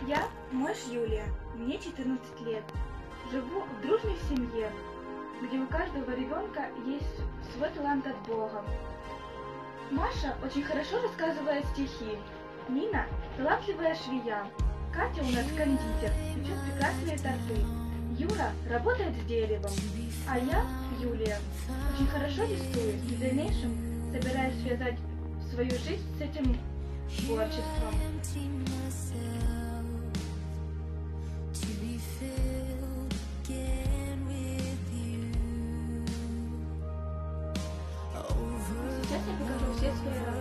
Я мышь Юлия, мне 14 лет. Живу в дружной семье, где у каждого ребенка есть свой талант от Бога. Маша очень хорошо рассказывает стихи. Нина – талантливая швея. Катя у нас кондитер, печет прекрасные торты. Юра работает с деревом. А я, Юлия, очень хорошо рисую и в дальнейшем собираюсь связать свою жизнь с этим творчеством. Сейчас я покажу все свои работы.